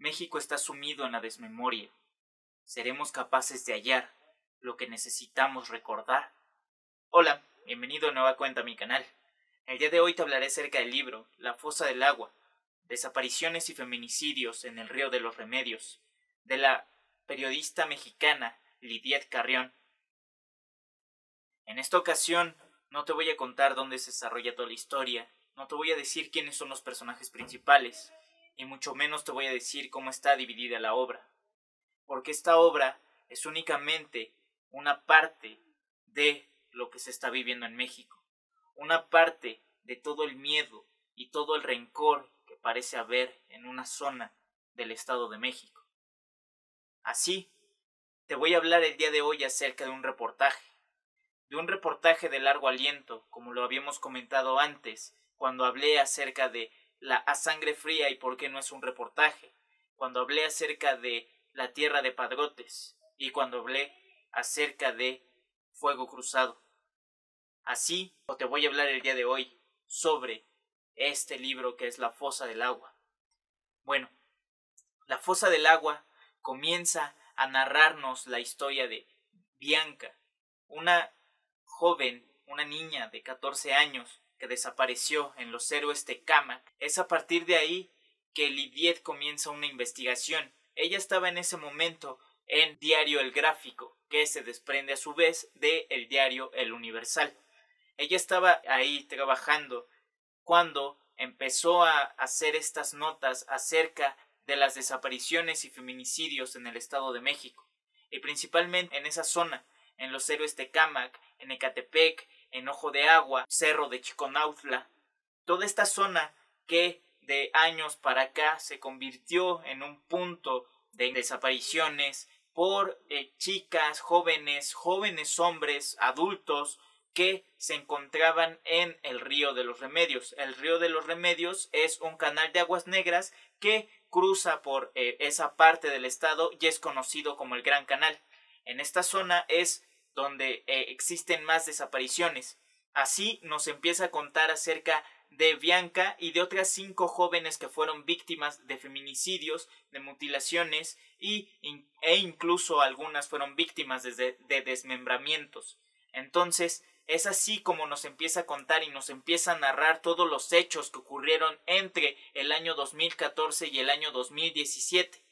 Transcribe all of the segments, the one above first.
México está sumido en la desmemoria. ¿Seremos capaces de hallar lo que necesitamos recordar? Hola, bienvenido de nueva cuenta a mi canal. El día de hoy te hablaré acerca del libro La fosa del agua, desapariciones y feminicidios en el río de los Remedios, de la periodista mexicana Lidiet Carrión. En esta ocasión no te voy a contar dónde se desarrolla toda la historia, no te voy a decir quiénes son los personajes principales, y mucho menos te voy a decir cómo está dividida la obra, porque esta obra es únicamente una parte de lo que se está viviendo en México, una parte de todo el miedo y todo el rencor que parece haber en una zona del Estado de México. Así, te voy a hablar el día de hoy acerca de un reportaje de largo aliento, como lo habíamos comentado antes, cuando hablé acerca de la A Sangre Fría y por qué no es un reportaje, cuando hablé acerca de La Tierra de Padrotes y cuando hablé acerca de Fuego Cruzado. Así, te voy a hablar el día de hoy sobre este libro que es La Fosa del Agua. Bueno, La Fosa del Agua comienza a narrarnos la historia de Bianca, una joven, una niña de 14 años que desapareció en los Héroes Tecámac. Es a partir de ahí que Lidiet comienza una investigación. Ella estaba en ese momento en Diario El Gráfico, que se desprende a su vez del diario El Universal. Ella estaba ahí trabajando cuando empezó a hacer estas notas acerca de las desapariciones y feminicidios en el Estado de México, y principalmente en esa zona, en los Héroes Tecámac, en Ecatepec, en Ojo de Agua, Cerro de Chiconautla, toda esta zona que de años para acá se convirtió en un punto de desapariciones por chicas, jóvenes hombres, adultos, que se encontraban en el Río de los Remedios. El Río de los Remedios es un canal de aguas negras que cruza por esa parte del estado y es conocido como el Gran Canal. En esta zona es donde existen más desapariciones. Así nos empieza a contar acerca de Bianca y de otras 5 jóvenes que fueron víctimas de feminicidios, de mutilaciones e incluso algunas fueron víctimas de desmembramientos. Entonces, es así como nos empieza a contar y nos empieza a narrar todos los hechos que ocurrieron entre el año 2014 y el año 2017.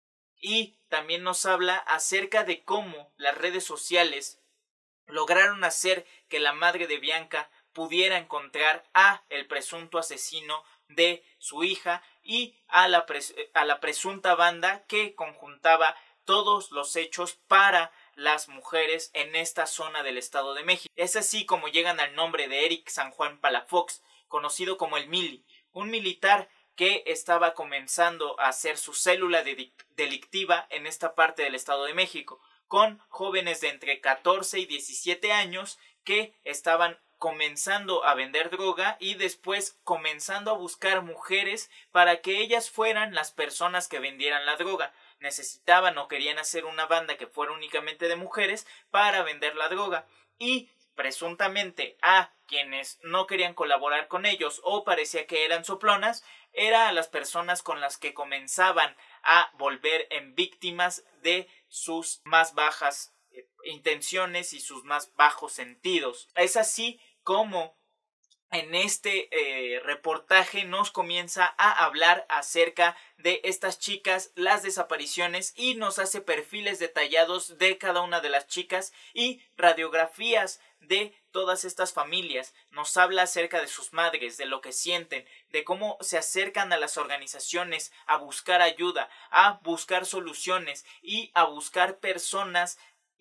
Y también nos habla acerca de cómo las redes sociales lograron hacer que la madre de Bianca pudiera encontrar a el presunto asesino de su hija y a la presunta banda que conjuntaba todos los hechos para las mujeres en esta zona del Estado de México. Es así como llegan al nombre de Eric San Juan Palafox, conocido como el Mili, un militar que estaba comenzando a hacer su célula delictiva en esta parte del Estado de México, con jóvenes de entre 14 y 17 años que estaban comenzando a vender droga y después comenzando a buscar mujeres para que ellas fueran las personas que vendieran la droga. Necesitaban o querían hacer una banda que fuera únicamente de mujeres para vender la droga, y presuntamente a quienes no querían colaborar con ellos o parecía que eran soplonas, era a las personas con las que comenzaban a volver en víctimas de sus más bajas intenciones y sus más bajos sentidos. Es así como en este reportaje nos comienza a hablar acerca de estas chicas, las desapariciones, y nos hace perfiles detallados de cada una de las chicas y radiografías de todas estas familias. Nos habla acerca de sus madres, de lo que sienten, de cómo se acercan a las organizaciones a buscar ayuda, a buscar soluciones y a buscar personas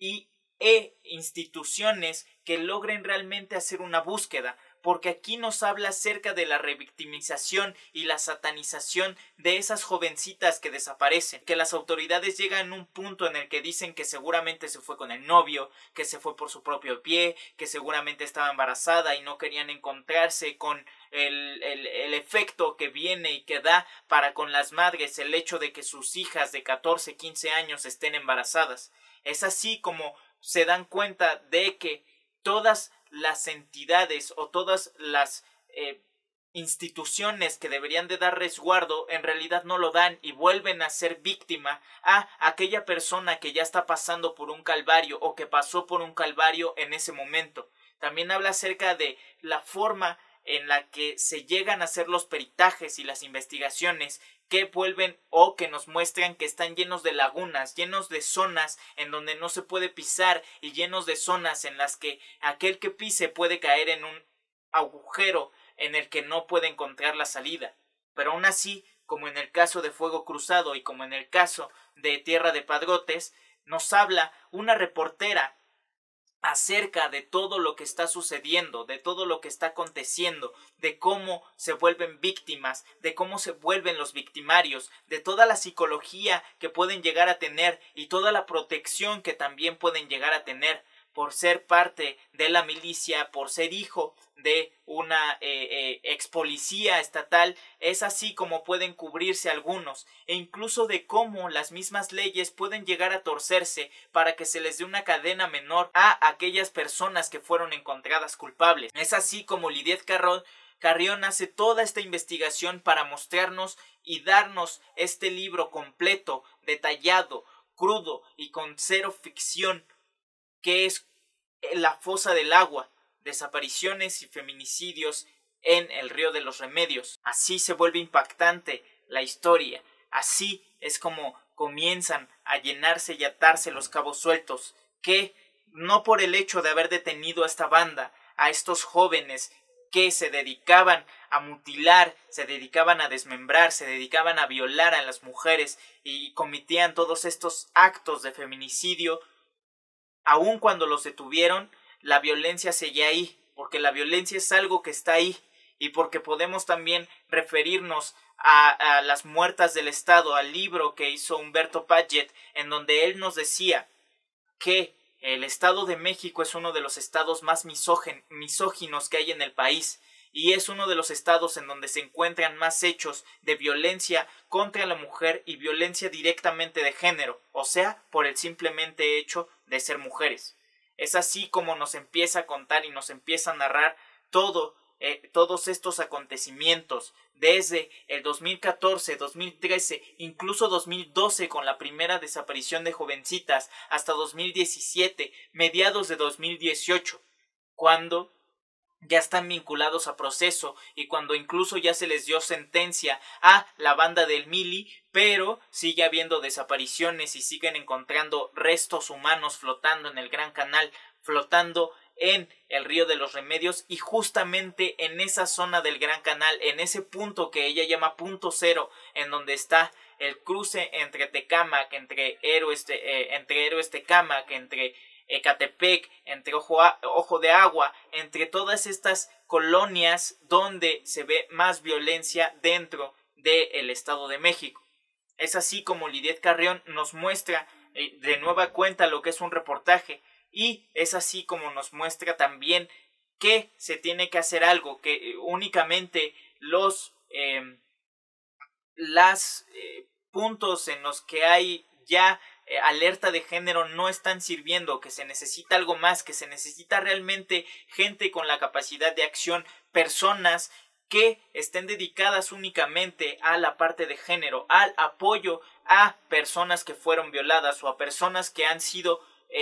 e instituciones que logren realmente hacer una búsqueda, porque aquí nos habla acerca de la revictimización y la satanización de esas jovencitas que desaparecen, que las autoridades llegan a un punto en el que dicen que seguramente se fue con el novio, que se fue por su propio pie, que seguramente estaba embarazada y no querían encontrarse con el efecto que viene y que da para con las madres el hecho de que sus hijas de 14, 15 años estén embarazadas. Es así como se dan cuenta de que todas las entidades o todas las instituciones que deberían de dar resguardo en realidad no lo dan y vuelven a ser víctima a aquella persona que ya está pasando por un calvario o que pasó por un calvario en ese momento. También habla acerca de la forma en la que se llegan a hacer los peritajes y las investigaciones que vuelven o que nos muestran que están llenos de lagunas, llenos de zonas en donde no se puede pisar y llenos de zonas en las que aquel que pise puede caer en un agujero en el que no puede encontrar la salida. Pero aún así, como en el caso de Fuego Cruzado y como en el caso de Tierra de Padrotes, nos habla una reportera acerca de todo lo que está sucediendo, de todo lo que está aconteciendo, de cómo se vuelven víctimas, de cómo se vuelven los victimarios, de toda la psicología que pueden llegar a tener y toda la protección que también pueden llegar a tener por ser parte de la milicia, por ser hijo de una ex policía estatal. Es así como pueden cubrirse algunos, e incluso de cómo las mismas leyes pueden llegar a torcerse para que se les dé una cadena menor a aquellas personas que fueron encontradas culpables. Es así como Lidiet Carrión hace toda esta investigación para mostrarnos y darnos este libro completo, detallado, crudo y con cero ficción, que es La Fosa del Agua, desapariciones y feminicidios en el Río de los Remedios. Así se vuelve impactante la historia, así es como comienzan a llenarse y atarse los cabos sueltos, que no por el hecho de haber detenido a esta banda, a estos jóvenes que se dedicaban a mutilar, se dedicaban a desmembrar, se dedicaban a violar a las mujeres y cometían todos estos actos de feminicidio, aun cuando los detuvieron, la violencia seguía ahí, porque la violencia es algo que está ahí, y porque podemos también referirnos a Las Muertas del Estado, al libro que hizo Humberto Paget, en donde él nos decía que el Estado de México es uno de los estados más misóginos que hay en el país, y es uno de los estados en donde se encuentran más hechos de violencia contra la mujer y violencia directamente de género, o sea, por el simplemente hecho de ser mujeres. Es así como nos empieza a contar y nos empieza a narrar todos estos acontecimientos, desde el 2014, 2013, incluso 2012 con la primera desaparición de jovencitas, hasta 2017, mediados de 2018, cuando ya están vinculados a proceso y cuando incluso ya se les dio sentencia a la banda del Mili, pero sigue habiendo desapariciones y siguen encontrando restos humanos flotando en el Gran Canal, flotando en el Río de los Remedios, y justamente en esa zona del Gran Canal, en ese punto que ella llama punto cero, en donde está el cruce entre Tecámac, entre Héroes Tecámac, entre Ecatepec, entre Ojo de Agua, entre todas estas colonias donde se ve más violencia dentro del Estado de México. Es así como Lidiet Carrión nos muestra de nueva cuenta lo que es un reportaje, y es así como nos muestra también que se tiene que hacer algo, que únicamente los puntos en los que hay ya alerta de género no están sirviendo, que se necesita algo más, que se necesita realmente gente con la capacidad de acción, personas que estén dedicadas únicamente a la parte de género, al apoyo a personas que fueron violadas o a personas que han sido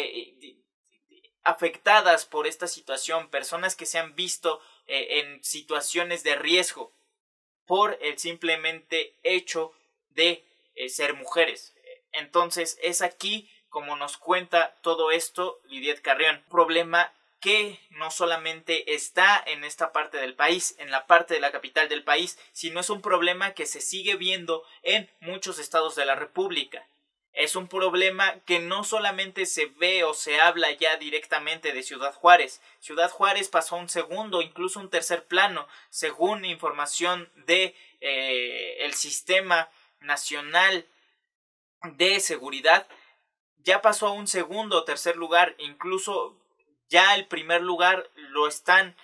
afectadas por esta situación, personas que se han visto en situaciones de riesgo por el simplemente hecho de ser mujeres. Entonces es aquí como nos cuenta todo esto Lidiet Carrión. Un problema que no solamente está en esta parte del país, en la parte de la capital del país, sino es un problema que se sigue viendo en muchos estados de la República. Es un problema que no solamente se ve o se habla ya directamente de Ciudad Juárez. Ciudad Juárez pasó a un segundo, incluso un tercer plano, según información de el Sistema Nacional de Seguridad. Ya pasó a un segundo o tercer lugar, incluso ya el primer lugar lo están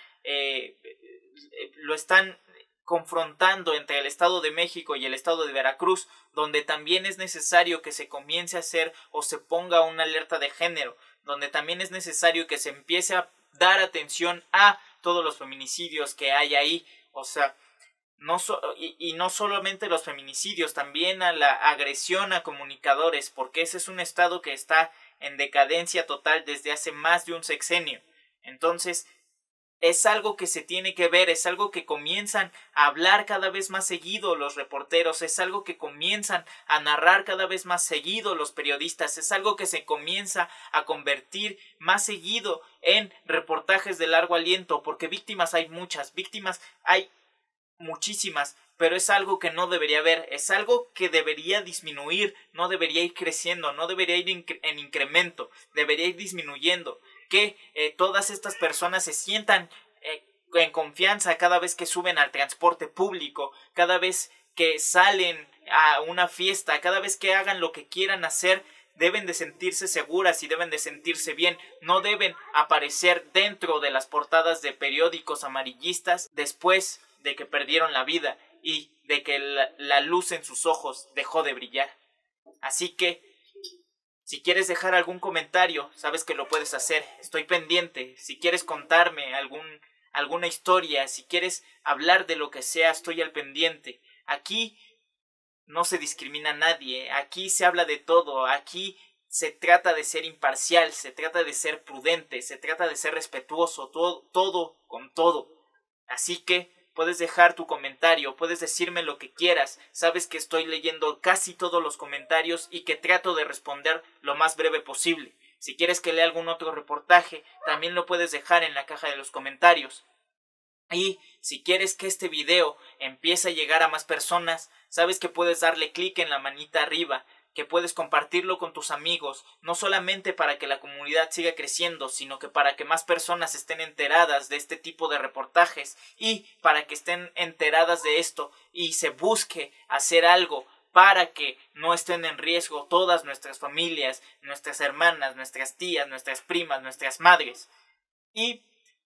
confrontando entre el Estado de México y el Estado de Veracruz, donde también es necesario que se comience a hacer o se ponga una alerta de género, donde también es necesario que se empiece a dar atención a todos los feminicidios que hay ahí. O sea, Y no solamente los feminicidios, también a la agresión a comunicadores, porque ese es un estado que está en decadencia total desde hace más de un sexenio. Entonces, es algo que se tiene que ver, es algo que comienzan a hablar cada vez más seguido los reporteros, es algo que comienzan a narrar cada vez más seguido los periodistas, es algo que se comienza a convertir más seguido en reportajes de largo aliento, porque víctimas hay muchas, víctimas hay muchísimas, pero es algo que no debería haber, es algo que debería disminuir, no debería ir creciendo, no debería ir en incremento, debería ir disminuyendo, que todas estas personas se sientan en confianza cada vez que suben al transporte público, cada vez que salen a una fiesta, cada vez que hagan lo que quieran hacer, deben de sentirse seguras y deben de sentirse bien, no deben aparecer dentro de las portadas de periódicos amarillistas después de que perdieron la vida y de que la luz en sus ojos dejó de brillar. Así que, si quieres dejar algún comentario, sabes que lo puedes hacer, estoy pendiente. Si quieres contarme alguna historia, si quieres hablar de lo que sea, estoy al pendiente. Aquí no se discrimina a nadie, aquí se habla de todo, aquí se trata de ser imparcial, se trata de ser prudente, se trata de ser respetuoso, todo con todo. Así que puedes dejar tu comentario, puedes decirme lo que quieras, sabes que estoy leyendo casi todos los comentarios y que trato de responder lo más breve posible. Si quieres que lea algún otro reportaje, también lo puedes dejar en la caja de los comentarios. Y si quieres que este video empiece a llegar a más personas, sabes que puedes darle clic en la manita arriba, que puedes compartirlo con tus amigos, no solamente para que la comunidad siga creciendo, sino que para que más personas estén enteradas de este tipo de reportajes y para que estén enteradas de esto y se busque hacer algo para que no estén en riesgo todas nuestras familias, nuestras hermanas, nuestras tías, nuestras primas, nuestras madres. Y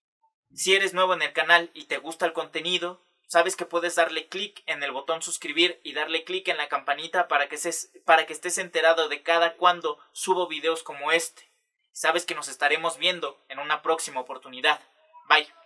si eres nuevo en el canal y te gusta el contenido, sabes que puedes darle clic en el botón suscribir y darle clic en la campanita para que estés enterado de cada cuando subo videos como este. Sabes que nos estaremos viendo en una próxima oportunidad. Bye.